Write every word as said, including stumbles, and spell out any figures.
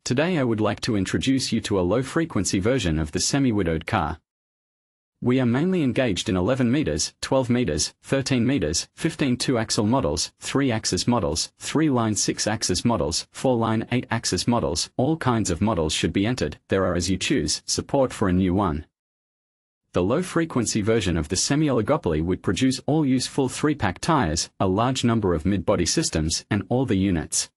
Today I would like to introduce you to a low-frequency version of the semi-widowed car. We are mainly engaged in eleven meters, twelve meters, thirteen meters, fifteen two-axle models, three-axis models, three-line six-axis models, four-line eight-axis models. All kinds of models should be entered. There are, as you choose, support for a new one. The low-frequency version of the semi-oligopoly would produce all useful three-pack tires, a large number of mid-body systems, and all the units.